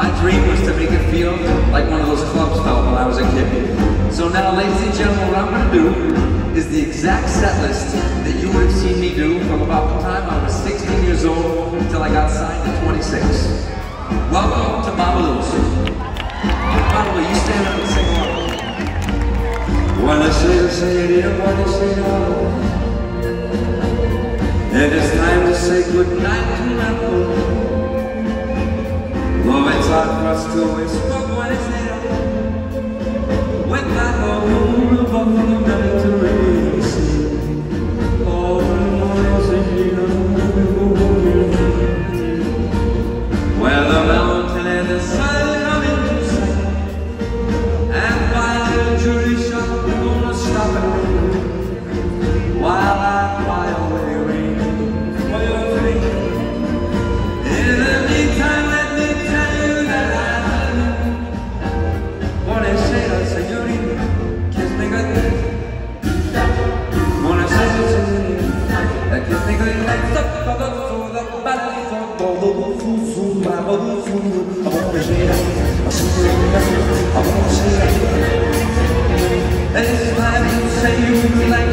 My dream was to make it feel like one of those clubs felt when I was a kid. So now, ladies and gentlemen, what I'm going to do is the exact set list that you would have seen me do from about the time I was 16 years old until I got signed at 26. Welcome to Babalu's. Babalu, you stand up and sing along. When I say it, when I say no, it is time to say goodnight to my home. Oh, it's hard for us to whisper when it's there. With that hole above the Mediterranean Sea. Oh, where the mountain and the sun come into sight. And by the jury shop, we're gonna stop and rain. While I fly away, rain for your face. In the meantime, and it's time you say you like